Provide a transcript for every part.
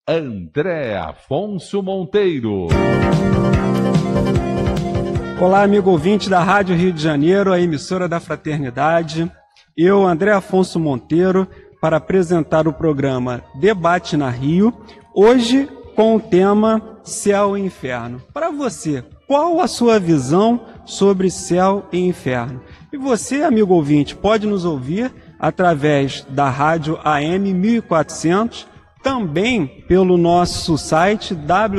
André Afonso Monteiro. Olá, amigo ouvinte da Rádio Rio de Janeiro, a emissora da Fraternidade. Eu, André Afonso Monteiro, para apresentar o programa Debate na Rio, hoje com o tema Céu e Inferno. Para você, qual a sua visão sobre céu e inferno? E você, amigo ouvinte, pode nos ouvir através da rádio AM 1400, também pelo nosso site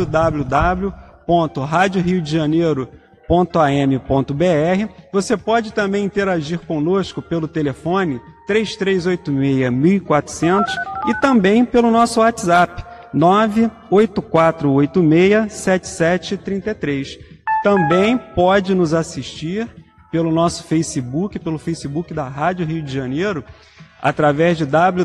www.radioriodejaneiro.am.br. Você pode também interagir conosco pelo telefone 3386-1400 e também pelo nosso WhatsApp 98486-7733. Também pode nos assistir pelo nosso Facebook, pelo Facebook da Rádio Rio de Janeiro, através de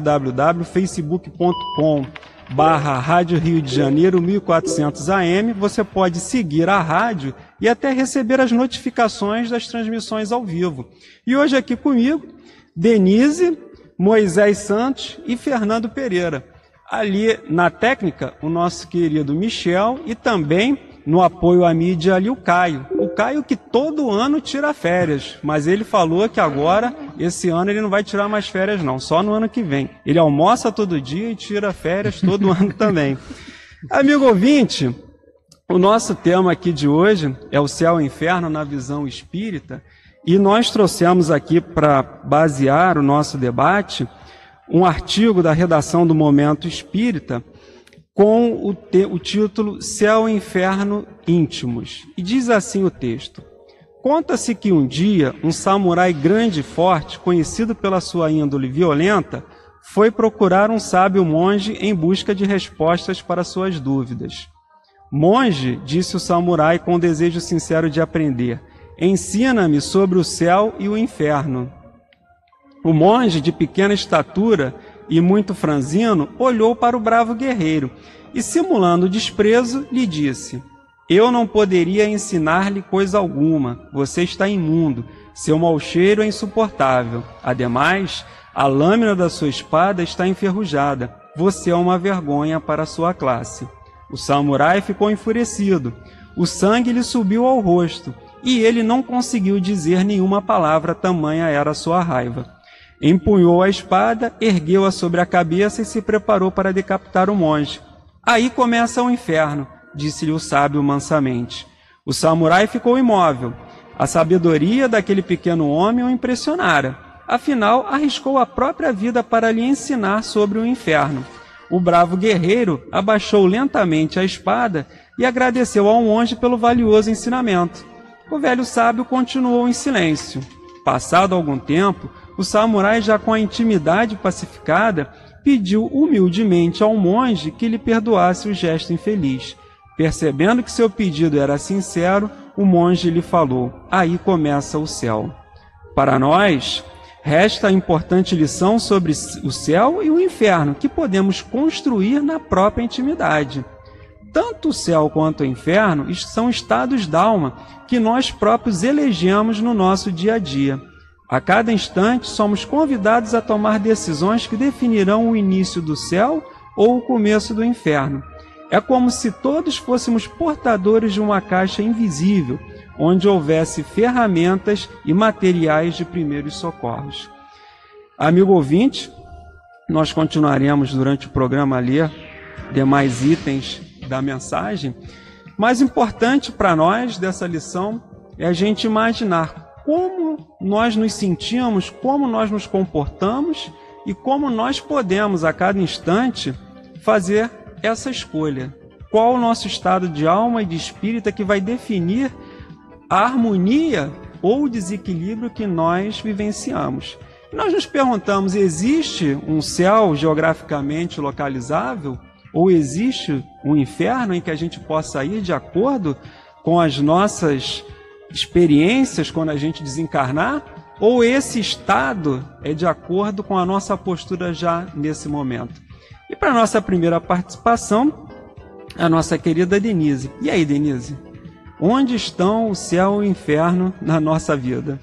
www.facebook.com/Rádio Rio de Janeiro 1400 AM. Você pode seguir a rádio e até receber as notificações das transmissões ao vivo. E hoje aqui comigo, Denise, Moisés Santos e Fernando Pereira. Ali na técnica, o nosso querido Michel, e também no apoio à mídia ali o Caio. O Caio que todo ano tira férias, mas ele falou que agora, esse ano, ele não vai tirar mais férias não, só no ano que vem. Ele almoça todo dia e tira férias todo ano também. Amigo ouvinte, o nosso tema aqui de hoje é o céu e o inferno na visão espírita, e nós trouxemos aqui para basear o nosso debate um artigo da redação do Momento Espírita, com o título Céu e Inferno Íntimos. E diz assim o texto: conta-se que um dia um samurai grande e forte, conhecido pela sua índole violenta, foi procurar um sábio monge em busca de respostas para suas dúvidas. Monge, disse o samurai com desejo sincero de aprender, ensina-me sobre o céu e o inferno. O monge, de pequena estatura e muito franzino, olhou para o bravo guerreiro e, simulando desprezo, lhe disse: eu não poderia ensinar-lhe coisa alguma, você está imundo, seu mau cheiro é insuportável. Ademais, a lâmina da sua espada está enferrujada, você é uma vergonha para a sua classe. O samurai ficou enfurecido, o sangue lhe subiu ao rosto e ele não conseguiu dizer nenhuma palavra, tamanha era a sua raiva. Empunhou a espada, ergueu-a sobre a cabeça e se preparou para decapitar o monge. Aí começa o inferno, disse-lhe o sábio mansamente. O samurai ficou imóvel. A sabedoria daquele pequeno homem o impressionara. Afinal, arriscou a própria vida para lhe ensinar sobre o inferno. O bravo guerreiro abaixou lentamente a espada e agradeceu ao monge pelo valioso ensinamento. O velho sábio continuou em silêncio. Passado algum tempo, o samurai, já com a intimidade pacificada, pediu humildemente ao monge que lhe perdoasse o gesto infeliz. Percebendo que seu pedido era sincero, o monge lhe falou: aí começa o céu. Para nós, resta a importante lição sobre o céu e o inferno, que podemos construir na própria intimidade. Tanto o céu quanto o inferno são estados d'alma que nós próprios elegemos no nosso dia a dia. A cada instante, somos convidados a tomar decisões que definirão o início do céu ou o começo do inferno. É como se todos fôssemos portadores de uma caixa invisível, onde houvesse ferramentas e materiais de primeiros socorros. Amigo ouvinte, nós continuaremos durante o programa a ler demais itens da mensagem. Mais importante para nós dessa lição é a gente imaginar como nós nos sentimos, como nós nos comportamos e como nós podemos, a cada instante, fazer essa escolha. Qual o nosso estado de alma e de espírito que vai definir a harmonia ou o desequilíbrio que nós vivenciamos. E nós nos perguntamos, existe um céu geograficamente localizável? Ou existe um inferno em que a gente possa ir de acordo com as nossas experiências quando a gente desencarnar? Ou esse estado é de acordo com a nossa postura já nesse momento? E para a nossa primeira participação, a nossa querida Denise. E aí, Denise? Onde estão o céu e o inferno na nossa vida?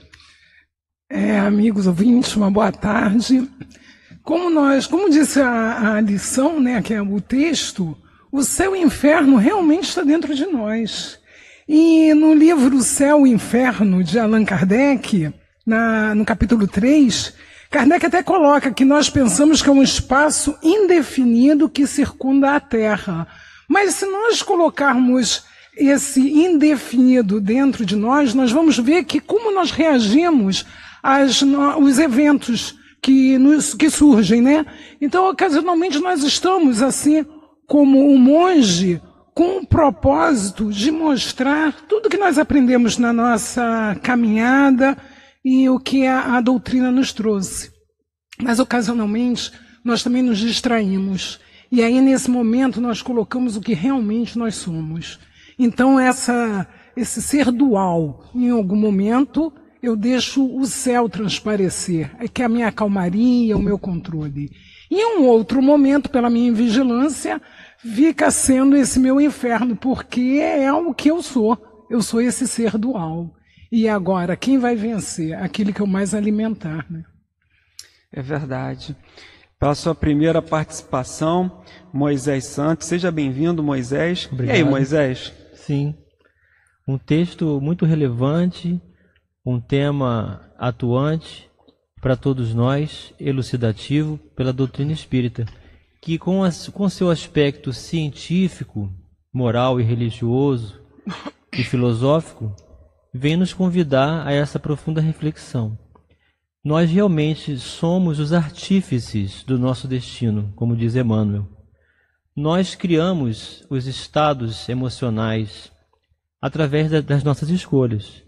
Amigos ouvintes, uma boa tarde. Como disse a lição, né, que é o texto, o céu e o inferno realmente está dentro de nós. E no livro Céu e Inferno, de Allan Kardec, no capítulo 3, Kardec até coloca que nós pensamos que é um espaço indefinido que circunda a Terra. Mas se nós colocarmos esse indefinido dentro de nós, nós vamos ver que como nós reagimos aos eventos que surgem, né? Então, ocasionalmente, nós estamos, assim, como um monge, com o propósito de mostrar tudo que nós aprendemos na nossa caminhada e o que a doutrina nos trouxe. Mas, ocasionalmente, nós também nos distraímos. E aí, nesse momento, nós colocamos o que realmente nós somos. Então, esse ser dual, em algum momento, eu deixo o céu transparecer, que é a minha calmaria, o meu controle. E em um outro momento, pela minha vigilância, fica sendo esse meu inferno, porque é o que eu sou. Eu sou esse ser dual. E agora, quem vai vencer? Aquele que eu mais alimentar, né? É verdade. Pela sua primeira participação, Moisés Santos. Seja bem-vindo, Moisés. Obrigado. E aí, Moisés? Sim. Um texto muito relevante, um tema atuante para todos nós, elucidativo pela doutrina espírita, que com seu aspecto científico, moral e religioso e filosófico, vem nos convidar a essa profunda reflexão. Nós realmente somos os artífices do nosso destino, como diz Emmanuel. Nós criamos os estados emocionais através das nossas escolhas.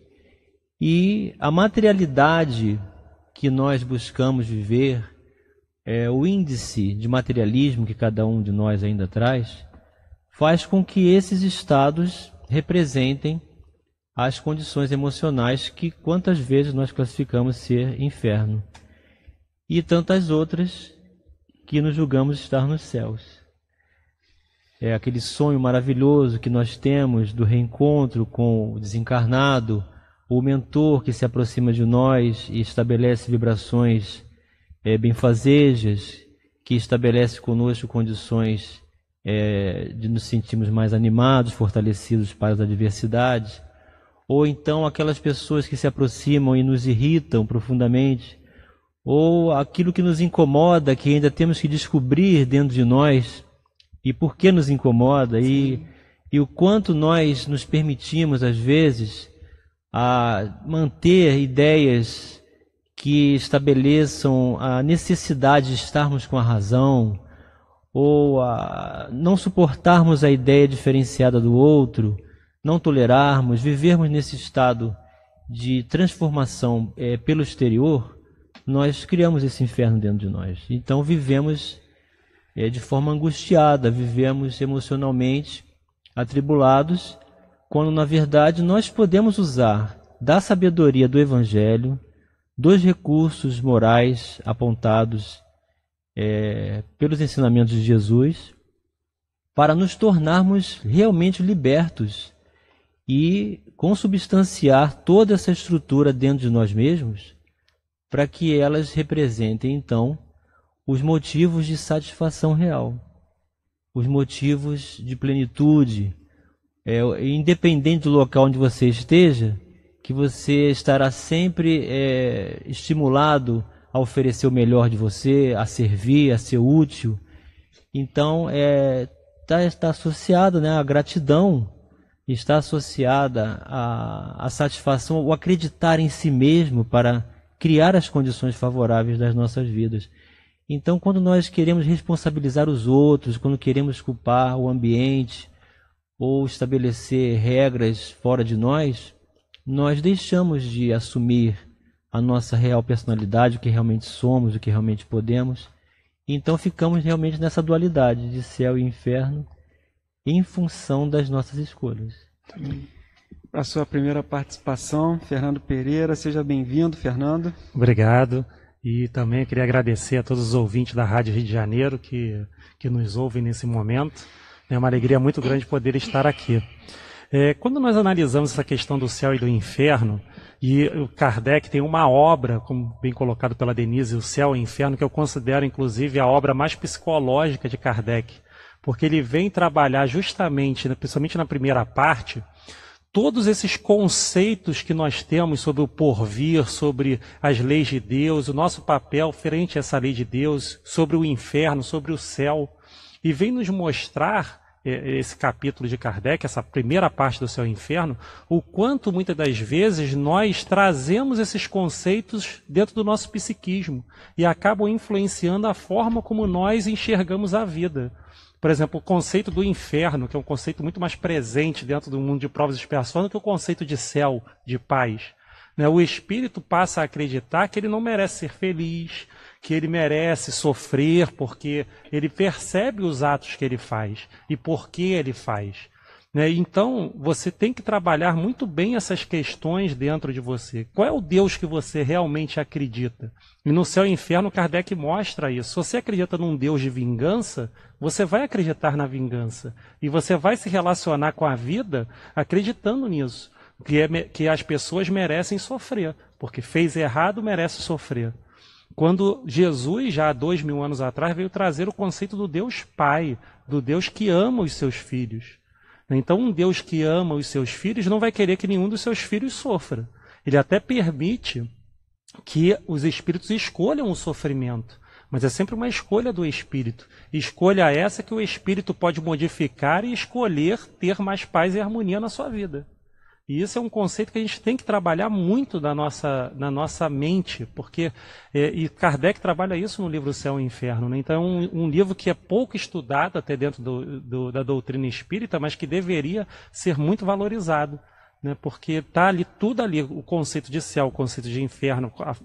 E a materialidade que nós buscamos viver, o índice de materialismo que cada um de nós ainda traz, faz com que esses estados representem as condições emocionais que quantas vezes nós classificamos ser inferno, e tantas outras que nos julgamos estar nos céus. É aquele sonho maravilhoso que nós temos do reencontro com o desencarnado, o mentor que se aproxima de nós e estabelece vibrações benfazejas, que estabelece conosco condições de nos sentirmos mais animados, fortalecidos para as adversidades. Ou então aquelas pessoas que se aproximam e nos irritam profundamente, ou aquilo que nos incomoda, que ainda temos que descobrir dentro de nós, e por que nos incomoda, e o quanto nós nos permitimos, às vezes, a manter ideias que estabeleçam a necessidade de estarmos com a razão, ou a não suportarmos a ideia diferenciada do outro, não tolerarmos, vivermos nesse estado de transformação pelo exterior, nós criamos esse inferno dentro de nós. Então vivemos de forma angustiada, vivemos emocionalmente atribulados, quando na verdade nós podemos usar da sabedoria do Evangelho, dos recursos morais apontados pelos ensinamentos de Jesus, para nos tornarmos realmente libertos e consubstanciar toda essa estrutura dentro de nós mesmos, para que elas representem, então, os motivos de satisfação real, os motivos de plenitude. Independente do local onde você esteja, que você estará sempre estimulado a oferecer o melhor de você, a servir, a ser útil. Então, está associado, né, a gratidão, está associada à satisfação, o acreditar em si mesmo para criar as condições favoráveis das nossas vidas. Então, quando nós queremos responsabilizar os outros, quando queremos culpar o ambiente ou estabelecer regras fora de nós, nós deixamos de assumir a nossa real personalidade, o que realmente somos, o que realmente podemos. Então ficamos realmente nessa dualidade de céu e inferno, em função das nossas escolhas. Para a sua primeira participação, Fernando Pereira. Seja bem-vindo, Fernando. Obrigado. E também queria agradecer a todos os ouvintes da Rádio Rio de Janeiro que nos ouvem nesse momento. É uma alegria muito grande poder estar aqui. Quando nós analisamos essa questão do céu e do inferno, e o Kardec tem uma obra, como bem colocado pela Denise, O Céu e o Inferno, que eu considero inclusive a obra mais psicológica de Kardec, porque ele vem trabalhar justamente, principalmente na primeira parte, todos esses conceitos que nós temos sobre o porvir, sobre as leis de Deus, o nosso papel frente a essa lei de Deus, sobre o inferno, sobre o céu, e vem nos mostrar, esse capítulo de Kardec, essa primeira parte do céu e inferno, o quanto muitas das vezes nós trazemos esses conceitos dentro do nosso psiquismo e acabam influenciando a forma como nós enxergamos a vida. Por exemplo, o conceito do inferno, que é um conceito muito mais presente dentro do mundo de provas e expiações do que o conceito de céu, de paz. O espírito passa a acreditar que ele não merece ser feliz, que ele merece sofrer, porque ele percebe os atos que ele faz e por que ele faz. Então, você tem que trabalhar muito bem essas questões dentro de você. Qual é o Deus que você realmente acredita? E no céu e inferno, Kardec mostra isso. Se você acredita num Deus de vingança, você vai acreditar na vingança. E você vai se relacionar com a vida acreditando nisso. Que as pessoas merecem sofrer, porque fez errado, merece sofrer. Quando Jesus, já há 2000 anos atrás, veio trazer o conceito do Deus Pai, do Deus que ama os seus filhos. Então, um Deus que ama os seus filhos não vai querer que nenhum dos seus filhos sofra. Ele até permite que os espíritos escolham o sofrimento, mas é sempre uma escolha do espírito. Escolha essa que o espírito pode modificar e escolher ter mais paz e harmonia na sua vida. E isso é um conceito que a gente tem que trabalhar muito na nossa mente, porque e Kardec trabalha isso no livro Céu e Inferno. Então é um livro que é pouco estudado até dentro da doutrina espírita, mas que deveria ser muito valorizado, porque está ali tudo ali, o conceito de céu, o conceito de inferno,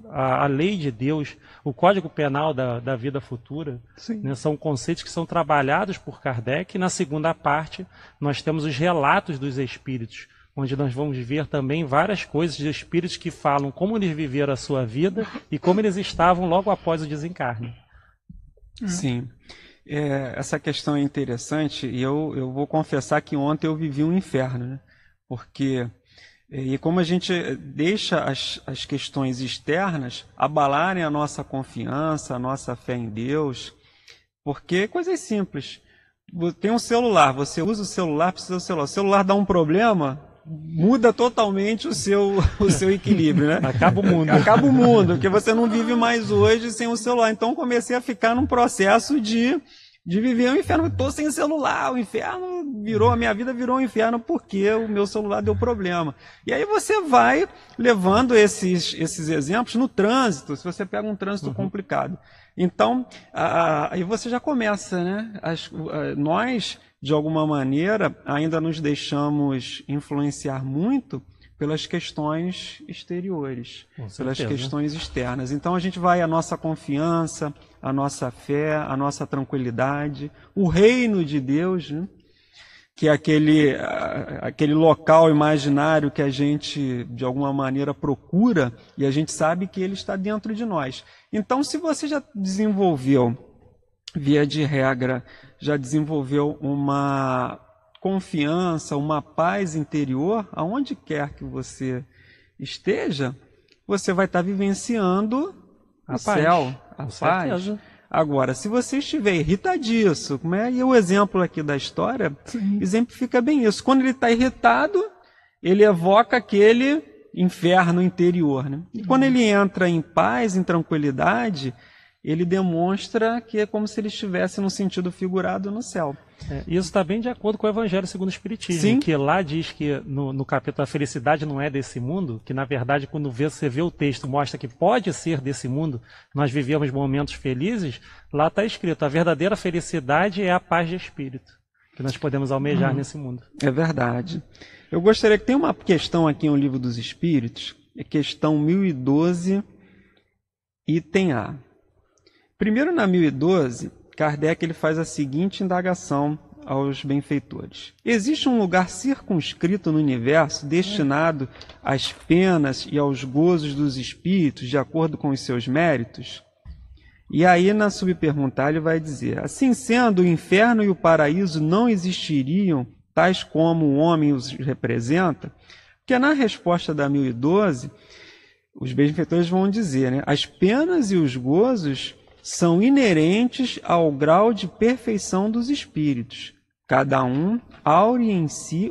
a lei de Deus, o Código Penal da vida futura, são conceitos que são trabalhados por Kardec. E na segunda parte nós temos os relatos dos espíritos, onde nós vamos ver também várias coisas de espíritos que falam como eles viveram a sua vida e como eles estavam logo após o desencarne. Sim. Essa questão é interessante e eu vou confessar que ontem eu vivi um inferno, porque e como a gente deixa as questões externas abalarem a nossa confiança, a nossa fé em Deus, porque coisas simples. Tem um celular, você usa o celular, precisa do celular. O celular dá um problema, muda totalmente o seu equilíbrio, Acaba o mundo. Acaba o mundo, porque você não vive mais hoje sem o celular. Então comecei a ficar num processo de viver um inferno. Estou sem celular, o inferno a minha vida virou um inferno porque o meu celular deu problema. E aí você vai levando esses exemplos no trânsito, se você pega um trânsito complicado. Então, aí você já começa, nós, de alguma maneira, ainda nos deixamos influenciar muito pelas questões exteriores, pelas questões externas. Então a gente vai a nossa confiança, a nossa fé, a nossa tranquilidade, o reino de Deus, que é aquele local imaginário que a gente, de alguma maneira, procura e a gente sabe que ele está dentro de nós. Então, se você já desenvolveu, via de regra, já desenvolveu uma confiança, uma paz interior, aonde quer que você esteja, você vai estar vivenciando o céu, a paz. Agora, se você estiver irritadiço, e o exemplo aqui da história exemplifica bem isso. Quando ele está irritado, ele evoca aquele inferno interior. E quando ele entra em paz, em tranquilidade, ele demonstra que é como se ele estivesse num sentido figurado no céu. Isso está bem de acordo com o Evangelho segundo o Espiritismo, que lá diz que no capítulo a felicidade não é desse mundo, que na verdade quando você vê o texto mostra que pode ser desse mundo, nós vivemos momentos felizes, lá está escrito, a verdadeira felicidade é a paz de espírito, que nós podemos almejar nesse mundo. É verdade. Eu gostaria que tem uma questão aqui no Livro dos Espíritos, é questão 1012, item A. Primeiro, na 1012, Kardec ele faz a seguinte indagação aos benfeitores. Existe um lugar circunscrito no universo destinado às penas e aos gozos dos espíritos de acordo com os seus méritos? E aí, na subpergunta, ele vai dizer, assim sendo, o inferno e o paraíso não existiriam tais como o homem os representa? Porque na resposta da 1012, os benfeitores vão dizer, as penas e os gozos são inerentes ao grau de perfeição dos espíritos. Cada um aure em si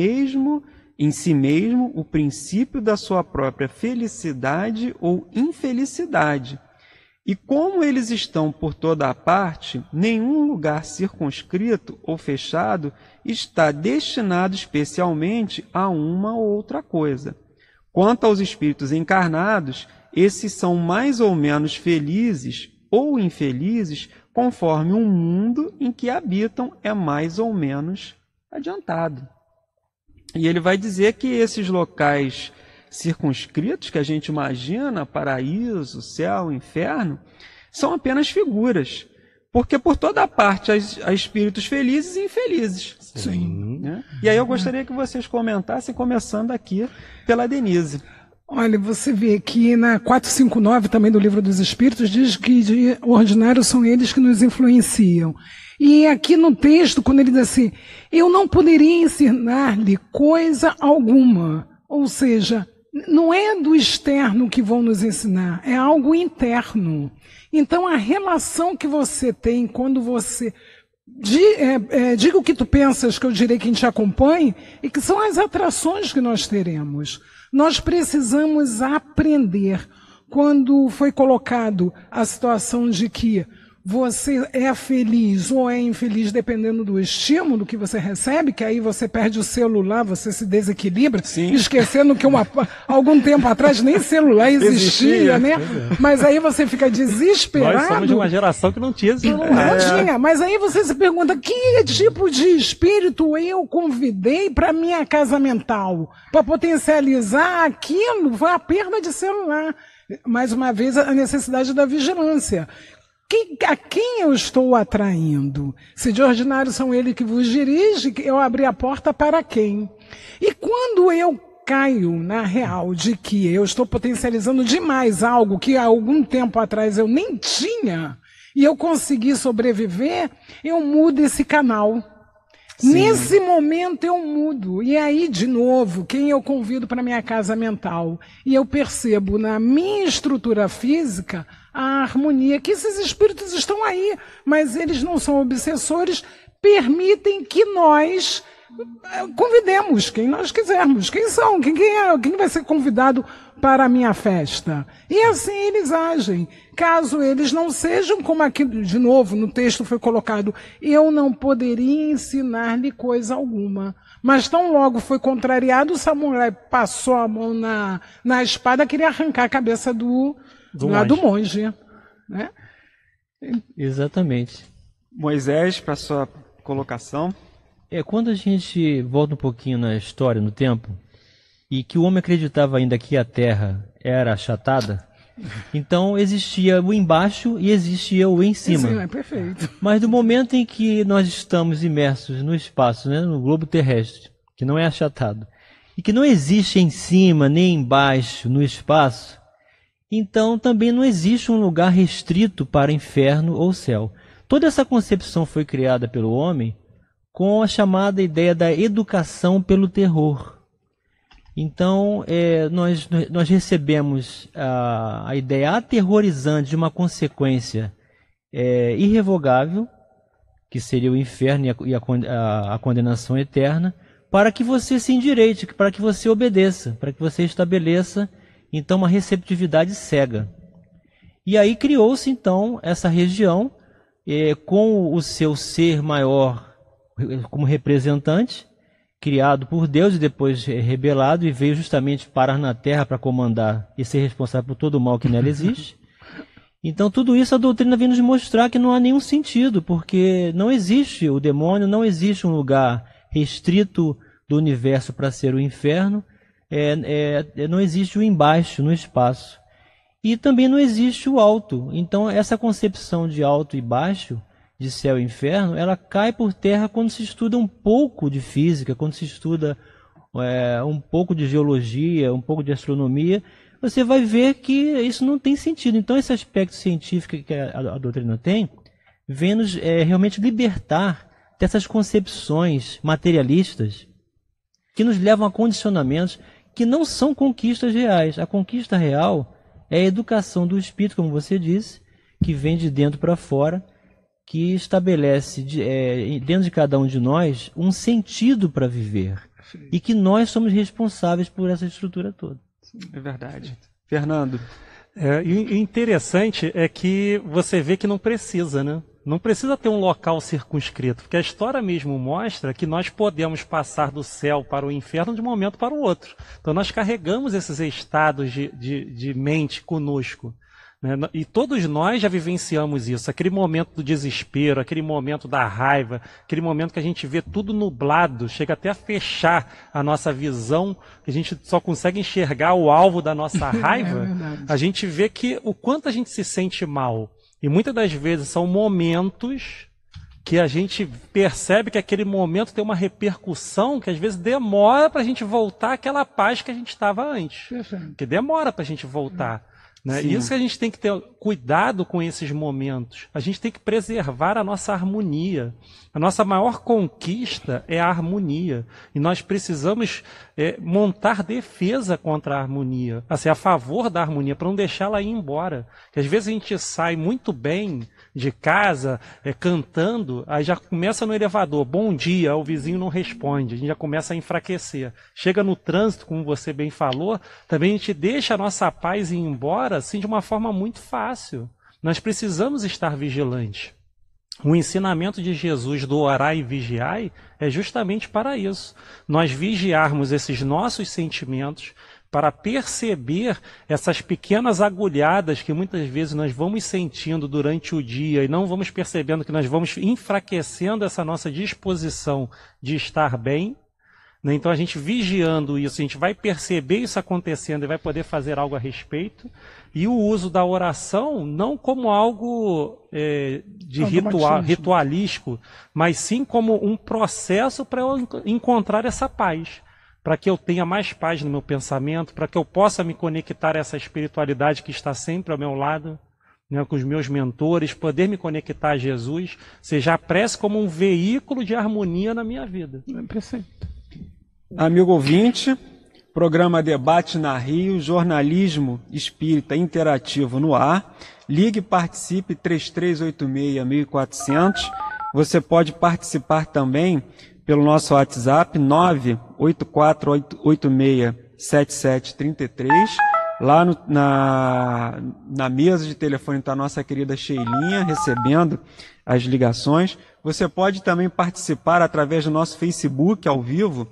mesmo o princípio da sua própria felicidade ou infelicidade. E como eles estão por toda a parte, nenhum lugar circunscrito ou fechado está destinado especialmente a uma ou outra coisa. Quanto aos espíritos encarnados, esses são mais ou menos felizes ou infelizes, conforme o mundo em que habitam é mais ou menos adiantado. E ele vai dizer que esses locais circunscritos que a gente imagina, paraíso, céu, inferno, são apenas figuras. Porque por toda parte há espíritos felizes e infelizes. Sim. Né? E aí eu gostaria que vocês comentassem, começando aqui pela Denise. Olha, você vê que na 459 também do Livro dos Espíritos diz que de ordinário são eles que nos influenciam. E aqui no texto, quando ele diz assim, eu não poderia ensinar-lhe coisa alguma. Ou seja, não é do externo que vão nos ensinar, é algo interno. Então a relação que você tem quando você diga o que tu pensas, que eu direi quem te acompanhe, e que são as atrações que nós teremos. Nós precisamos aprender. Quando foi colocado a situação de que você é feliz ou é infeliz dependendo do estímulo que você recebe, que aí você perde o celular, você se desequilibra, Sim. esquecendo que algum tempo atrás nem celular existia, né? Mas aí você fica desesperado. Nós somos de uma geração que não tinha celular. Não tinha, mas aí você se pergunta, que tipo de espírito eu convidei para minha casa mental? Para potencializar aquilo, foi a perda de celular. Mais uma vez, a necessidade da vigilância. A quem eu estou atraindo? Se de ordinário são eles que vos dirigem, eu abri a porta para quem? E quando eu caio na real de que eu estou potencializando demais algo que há algum tempo atrás eu nem tinha, e eu consegui sobreviver, eu mudo esse canal. Sim. Nesse momento eu mudo. E aí, de novo, quem eu convido para minha casa mental? E eu percebo na minha estrutura física a harmonia, que esses espíritos estão aí, mas eles não são obsessores, permitem que nós convidemos quem nós quisermos. Quem são? Quem vai ser convidado para a minha festa? E assim eles agem. Caso eles não sejam, como aqui, de novo, no texto foi colocado, eu não poderia ensinar-lhe coisa alguma. Mas tão logo foi contrariado, o samurai passou a mão na espada, queria arrancar a cabeça do monge. Né? Exatamente. Moisés, para sua colocação. Quando a gente volta um pouquinho na história, no tempo, e que o homem acreditava ainda que a Terra era achatada, então existia o embaixo e existia o em cima. Sim, é perfeito. Mas no momento em que nós estamos imersos no espaço, né, no globo terrestre, que não é achatado, e que não existe em cima nem embaixo no espaço, então também não existe um lugar restrito para inferno ou céu. Toda essa concepção foi criada pelo homem com a chamada ideia da educação pelo terror. Então, nós recebemos a ideia aterrorizante de uma consequência irrevogável, que seria o inferno e a condenação eterna, para que você se endireite, para que você obedeça, para que você estabeleça, então, uma receptividade cega. E aí criou-se, então, essa região com o seu ser maior como representante, criado por Deus e depois rebelado, e veio justamente parar na Terra para comandar e ser responsável por todo o mal que nela existe. Então tudo isso a doutrina vem nos mostrar que não há nenhum sentido, porque não existe o demônio, não existe um lugar restrito do universo para ser o inferno, não existe o embaixo no espaço. E também não existe o alto. Então essa concepção de alto e baixo, de céu e inferno, ela cai por terra quando se estuda um pouco de física, quando se estuda um pouco de geologia, um pouco de astronomia, você vai ver que isso não tem sentido. Então esse aspecto científico que a doutrina tem, vem nos realmente libertar dessas concepções materialistas que nos levam a condicionamentos que não são conquistas reais. A conquista real é a educação do espírito, como você disse, que vem de dentro para fora, que estabelece dentro de cada um de nós um sentido para viver. E que nós somos responsáveis por essa estrutura toda. É verdade. Fernando. E interessante é que você vê que não precisa, né? Não precisa ter um local circunscrito, porque a história mesmo mostra que nós podemos passar do céu para o inferno de um momento para o outro. Então nós carregamos esses estados de mente conosco. E todos nós já vivenciamos isso, aquele momento do desespero, aquele momento da raiva, aquele momento que a gente vê tudo nublado, chega até a fechar a nossa visão, que a gente só consegue enxergar o alvo da nossa raiva, a gente vê que o quanto a gente se sente mal. E muitas das vezes são momentos que a gente percebe que aquele momento tem uma repercussão que às vezes demora para a gente voltar àquela paz que a gente estava antes. Que demora para a gente voltar. Né? E isso que a gente tem que ter cuidado com esses momentos. A gente tem que preservar a nossa harmonia. A nossa maior conquista é a harmonia. E nós precisamos montar defesa contra a harmonia. Assim, a favor da harmonia, para não deixá-la ir embora. Porque às vezes a gente sai muito bem de casa, cantando, aí já começa no elevador, bom dia, o vizinho não responde, a gente já começa a enfraquecer. Chega no trânsito, como você bem falou, também a gente deixa a nossa paz ir embora assim, de uma forma muito fácil. Nós precisamos estar vigilantes. O ensinamento de Jesus do orai e vigiai é justamente para isso. Nós vigiarmos esses nossos sentimentos para perceber essas pequenas agulhadas que muitas vezes nós vamos sentindo durante o dia e não vamos percebendo que nós vamos enfraquecendo essa nossa disposição de estar bem. Então a gente vigiando isso, a gente vai perceber isso acontecendo e vai poder fazer algo a respeito. E o uso da oração não como algo ritualístico, mas sim como um processo para eu encontrar essa paz. Para que eu tenha mais paz no meu pensamento, para que eu possa me conectar a essa espiritualidade que está sempre ao meu lado, né, com os meus mentores, poder me conectar a Jesus, seja a prece como um veículo de harmonia na minha vida. Amigo ouvinte, programa Debate na Rio, jornalismo espírita interativo no ar. Ligue e participe 3386-1400. Você pode participar também pelo nosso WhatsApp 984867733. Lá na mesa de telefone está a nossa querida Sheilinha recebendo as ligações. Você pode também participar através do nosso Facebook ao vivo,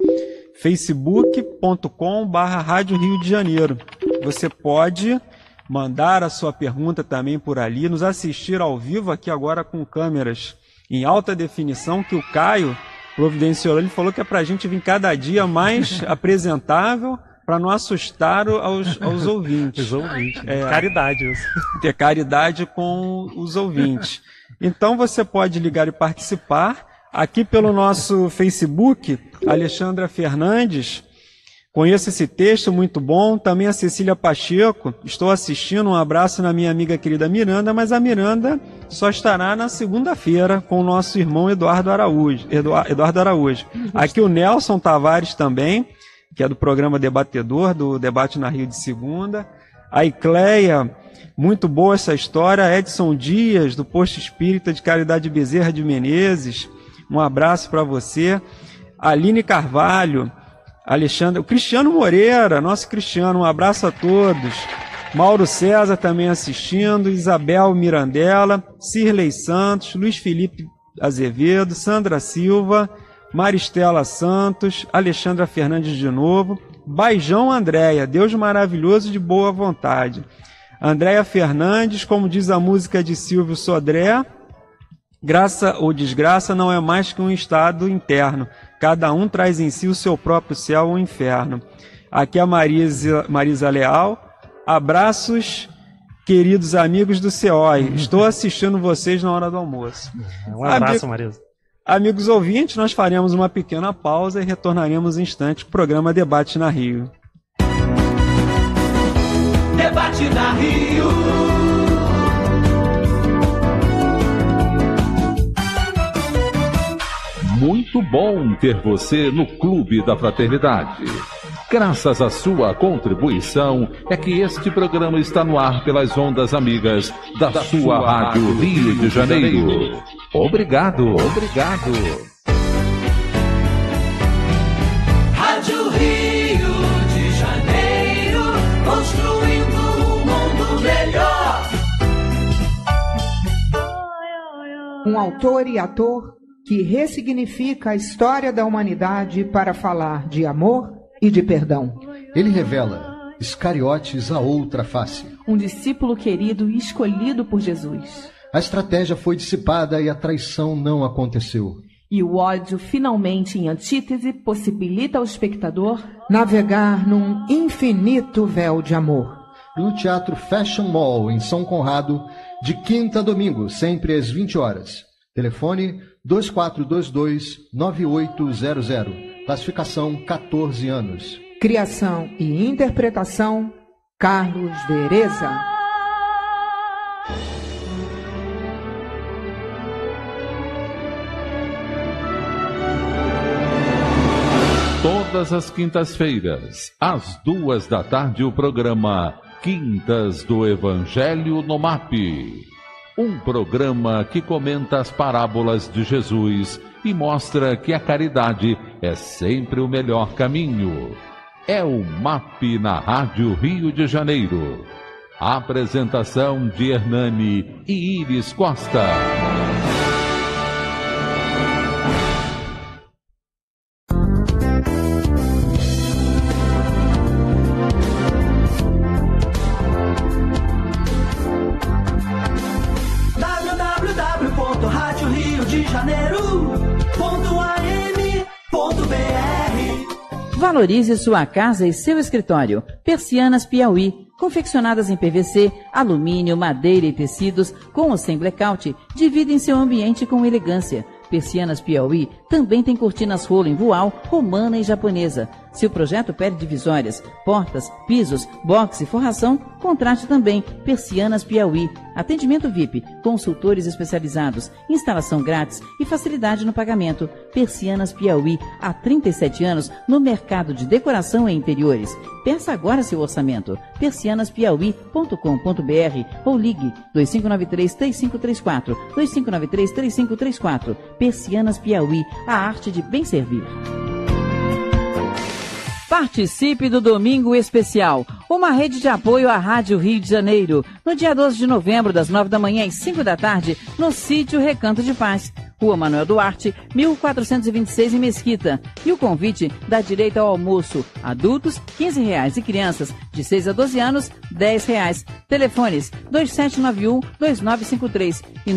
facebook.com/Rádio Rio de Janeiro. Você pode mandar a sua pergunta também por ali, nos assistir ao vivo aqui agora com câmeras em alta definição que o Caio providenciou. Ele falou que é para a gente vir cada dia mais apresentável para não assustar aos ouvintes. Os ouvintes. Caridade. Ter caridade com os ouvintes. Então você pode ligar e participar. Aqui pelo nosso Facebook, Alexandra Fernandes, conheço esse texto, muito bom. Também a Cecília Pacheco, estou assistindo, um abraço na minha amiga querida Miranda, mas a Miranda só estará na segunda-feira com o nosso irmão Eduardo Araújo. Aqui o Nelson Tavares também, que é do programa Debatedor, do Debate na Rio de segunda. A Icleia, muito boa essa história. Edson Dias, do Posto Espírita de Caridade Bezerra de Menezes, um abraço para você. Aline Carvalho, Alexandre, o Cristiano Moreira, nosso Cristiano, um abraço a todos. Mauro César também assistindo, Isabel Mirandela, Cirlei Santos, Luiz Felipe Azevedo, Sandra Silva, Maristela Santos, Alexandra Fernandes de novo, Baijão Andréia, Deus maravilhoso de boa vontade. Andréia Fernandes, como diz a música de Silvio Sodré, graça ou desgraça não é mais que um estado interno. Cada um traz em si o seu próprio céu ou inferno. Aqui a Marisa Leal. Abraços, queridos amigos do CEOI. Estou assistindo vocês na hora do almoço. Um abraço, Marisa. Amigos ouvintes, nós faremos uma pequena pausa e retornaremos em instantes com o programa Debate na Rio. Debate na Rio. Muito bom ter você no Clube da Fraternidade. Graças à sua contribuição é que este programa está no ar pelas ondas amigas da sua Rádio Rio de Janeiro. Obrigado. Rádio Rio de Janeiro, construindo um mundo melhor. Um autor e ator que ressignifica a história da humanidade para falar de amor e de perdão. Ele revela Iscariotes a outra face. Um discípulo querido e escolhido por Jesus. A estratégia foi dissipada e a traição não aconteceu. E o ódio, finalmente em antítese, possibilita ao espectador navegar num infinito véu de amor. No Teatro Fashion Mall, em São Conrado, de quinta a domingo, sempre às 20 horas. Telefone 2422-9800. Classificação 14 anos. Criação e interpretação, Carlos Vereza. Todas as quintas-feiras, às 14h, o programa Quintas do Evangelho no MAP. Um programa que comenta as parábolas de Jesus e mostra que a caridade é sempre o melhor caminho. É o MAP na Rádio Rio de Janeiro. Apresentação de Hernani e Iris Costa. Valorize sua casa e seu escritório. Persianas Piauí, confeccionadas em PVC, alumínio, madeira e tecidos, com ou sem blackout, dividem seu ambiente com elegância. Persianas Piauí também tem cortinas rolo em voal, romana e japonesa. Se o projeto pede divisórias, portas, pisos, boxe e forração, contrate também Persianas Piauí. Atendimento VIP, consultores especializados, instalação grátis e facilidade no pagamento. Persianas Piauí, há 37 anos no mercado de decoração e interiores. Peça agora seu orçamento. persianaspiauí.com.br ou ligue 2593-3534, 2593-3534. Persianas Piauí, a arte de bem servir. Participe do Domingo Especial, uma rede de apoio à Rádio Rio de Janeiro, no dia 12 de novembro, das 9 da manhã às 5 da tarde, no sítio Recanto de Paz, Rua Manuel Duarte, 1426 em Mesquita. E o convite dá direito ao almoço. Adultos, R$15 e crianças, de 6 a 12 anos, R$10. Telefones 2791-2953 e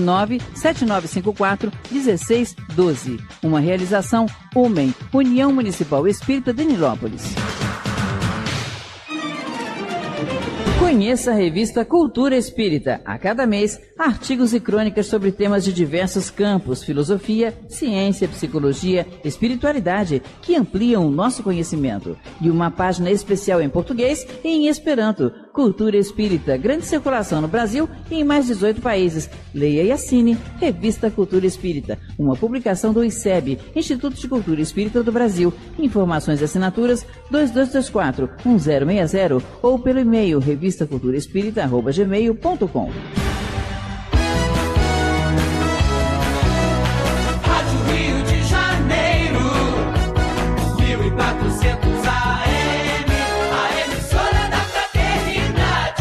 97954-1612. Uma realização UMEM, União Municipal Espírita de Nilópolis. Conheça a revista Cultura Espírita. A cada mês, artigos e crônicas sobre temas de diversos campos, filosofia, ciência, psicologia, espiritualidade, que ampliam o nosso conhecimento. E uma página especial em português e em Esperanto. Cultura Espírita, grande circulação no Brasil e em mais 18 países. Leia e assine Revista Cultura Espírita, uma publicação do ICEB, Instituto de Cultura Espírita do Brasil. Informações e assinaturas 2224-1060 ou pelo e-mail revistaculturaespírita@gmail.com. Rádio Rio de Janeiro, 1400 AM, a emissora da fraternidade.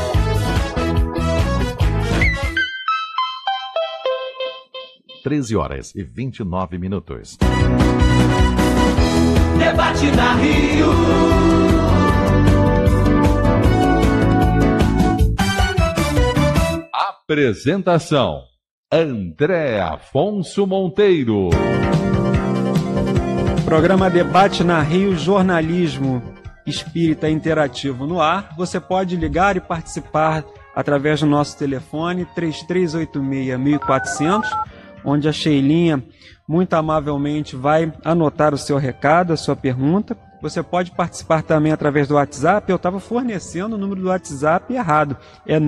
Treze horas e 29 minutos. Debate na Rio. Apresentação: André Afonso Monteiro. Programa Debate na Rio, jornalismo espírita interativo no ar. Você pode ligar e participar através do nosso telefone 3386-1400, onde a Sheilinha muito amavelmente vai anotar o seu recado, a sua pergunta. Você pode participar também através do WhatsApp. Eu estava fornecendo o número do WhatsApp errado. É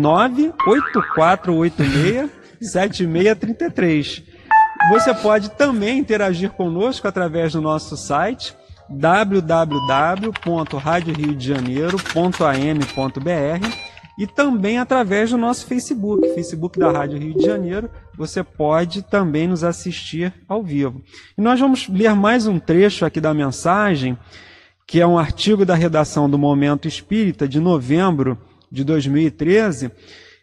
98486-7633. Você pode também interagir conosco através do nosso site www.radioriodejaneiro.am.br e também através do nosso Facebook da Rádio Rio de Janeiro. Você pode também nos assistir ao vivo. E nós vamos ler mais um trecho aqui da mensagem, que é um artigo da redação do Momento Espírita, de novembro de 2013,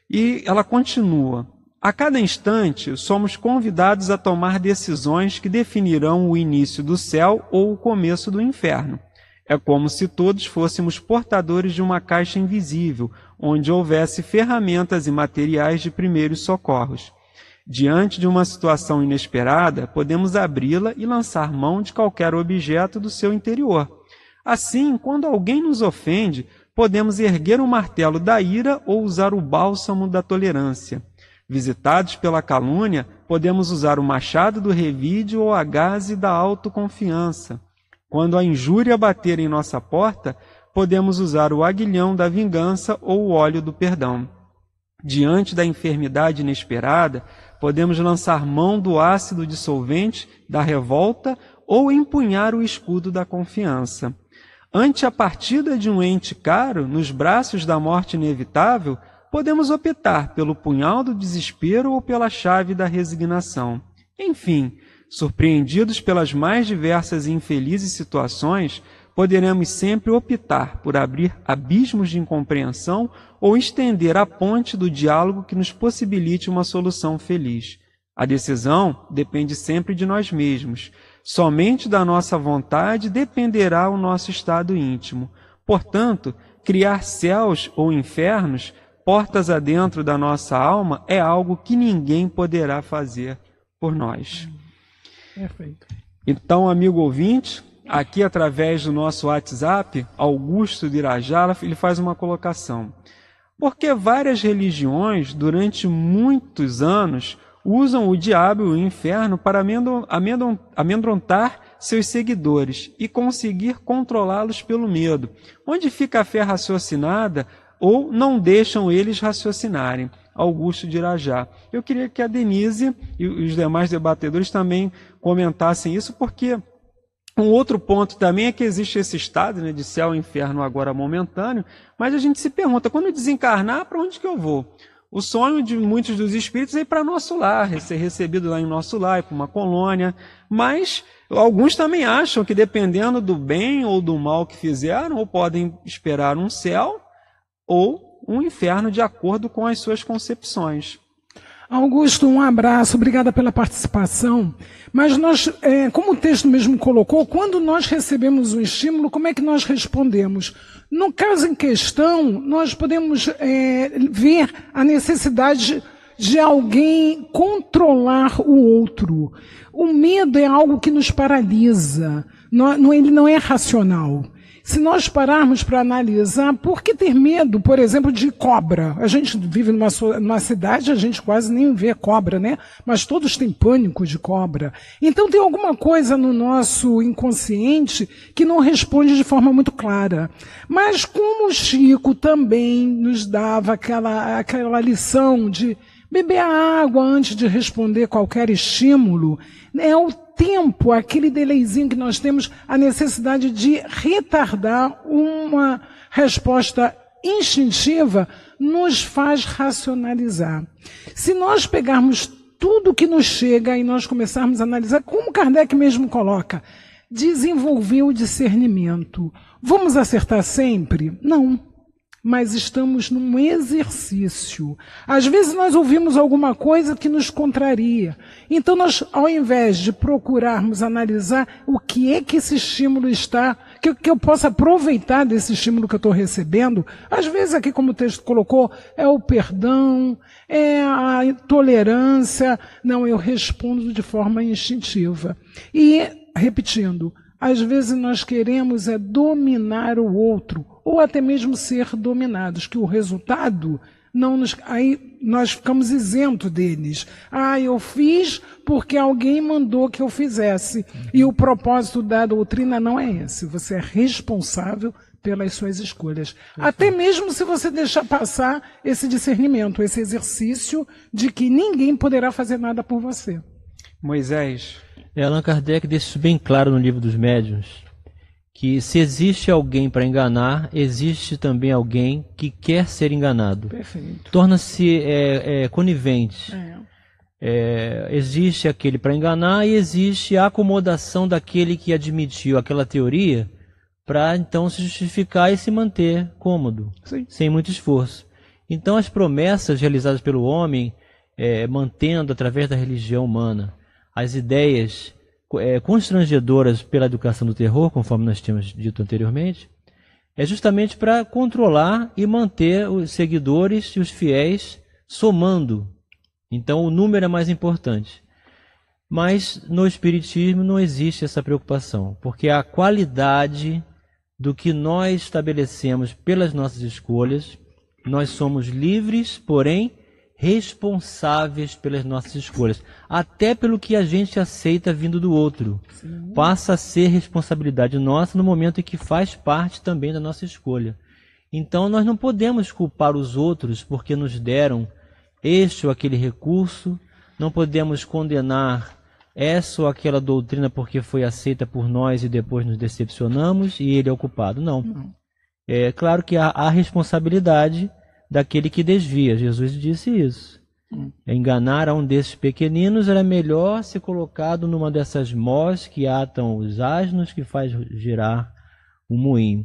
e ela continua. A cada instante, somos convidados a tomar decisões que definirão o início do céu ou o começo do inferno. É como se todos fôssemos portadores de uma caixa invisível, onde houvesse ferramentas e materiais de primeiros socorros. Diante de uma situação inesperada, podemos abri-la e lançar mão de qualquer objeto do seu interior. Assim, quando alguém nos ofende, podemos erguer o martelo da ira ou usar o bálsamo da tolerância. Visitados pela calúnia, podemos usar o machado do revide ou a gaze da autoconfiança. Quando a injúria bater em nossa porta, podemos usar o aguilhão da vingança ou o óleo do perdão. Diante da enfermidade inesperada, podemos lançar mão do ácido dissolvente da revolta ou empunhar o escudo da confiança. Ante a partida de um ente caro, nos braços da morte inevitável, podemos optar pelo punhal do desespero ou pela chave da resignação. Enfim, surpreendidos pelas mais diversas e infelizes situações, poderemos sempre optar por abrir abismos de incompreensão ou estender a ponte do diálogo que nos possibilite uma solução feliz. A decisão depende sempre de nós mesmos. Somente da nossa vontade dependerá o nosso estado íntimo. Portanto, criar céus ou infernos, portas adentro da nossa alma, é algo que ninguém poderá fazer por nós. Perfeito. Então, amigo ouvinte, aqui através do nosso WhatsApp, Augusto de Irajá, ele faz uma colocação. Porque várias religiões, durante muitos anos, usam o diabo e o inferno para amedrontar seus seguidores e conseguir controlá-los pelo medo. Onde fica a fé raciocinada ou não deixam eles raciocinarem? Augusto de Irajá. Eu queria que a Denise e os demais debatedores também comentassem isso, porque um outro ponto também é que existe esse estado, né, de céu e inferno agora momentâneo, mas a gente se pergunta, quando eu desencarnar, para onde que eu vou? O sonho de muitos dos espíritos é ir para nosso lar, ser recebido lá em nosso lar, ir para uma colônia, mas alguns também acham que dependendo do bem ou do mal que fizeram, ou podem esperar um céu ou um inferno de acordo com as suas concepções. Augusto, um abraço, obrigada pela participação. Mas nós, como o texto mesmo colocou, quando nós recebemos um estímulo, como é que nós respondemos? No caso em questão, nós podemos ver a necessidade de alguém controlar o outro. O medo é algo que nos paralisa, ele não é racional. Se nós pararmos para analisar, por que ter medo, por exemplo, de cobra? A gente vive numa cidade, a gente quase nem vê cobra, né? Mas todos têm pânico de cobra. Então tem alguma coisa no nosso inconsciente que não responde de forma muito clara. Mas como o Chico também nos dava aquela lição de beber a água antes de responder qualquer estímulo, é o tempo, aquele delayzinho que nós temos, a necessidade de retardar uma resposta instintiva, nos faz racionalizar. Se nós pegarmos tudo que nos chega e nós começarmos a analisar, como Kardec mesmo coloca, desenvolver o discernimento. Vamos acertar sempre? Não. Mas estamos num exercício. Às vezes nós ouvimos alguma coisa que nos contraria. Então nós, ao invés de procurarmos analisar o que é que esse estímulo está, que eu possa aproveitar desse estímulo que eu estou recebendo, às vezes aqui, como o texto colocou, é o perdão, é a tolerância. Não, eu respondo de forma instintiva. E, repetindo, às vezes nós queremos dominar o outro, ou até mesmo ser dominados, que o resultado aí nós ficamos isentos deles. Eu fiz porque alguém mandou que eu fizesse. E o propósito da doutrina não é esse. Você é responsável pelas suas escolhas. Até mesmo se você deixar passar esse discernimento, esse exercício de que ninguém poderá fazer nada por você. Moisés. Allan Kardec deixa isso bem claro no Livro dos Médiuns, que se existe alguém para enganar, existe também alguém que quer ser enganado. Perfeito. Torna-se conivente. Existe aquele para enganar e existe a acomodação daquele que admitiu aquela teoria para então se justificar e se manter cômodo, sem muito esforço. Então as promessas realizadas pelo homem, mantendo através da religião humana as ideias constrangedoras pela educação do terror, conforme nós tínhamos dito anteriormente, é justamente para controlar e manter os seguidores e os fiéis somando. Então o número é mais importante. Mas no Espiritismo não existe essa preocupação, porque a qualidade do que nós estabelecemos pelas nossas escolhas, nós somos livres, porém responsáveis pelas nossas escolhas, até pelo que a gente aceita vindo do outro. Sim. Passa a ser responsabilidade nossa no momento em que faz parte também da nossa escolha. Então nós não podemos culpar os outros porque nos deram este ou aquele recurso, não podemos condenar essa ou aquela doutrina porque foi aceita por nós e depois nos decepcionamos e ele é o culpado. Não. É claro que há a responsabilidade daquele que desvia. Jesus disse isso. Enganar a um desses pequeninos era melhor ser colocado numa dessas mós que atam os asnos, que faz girar o moinho,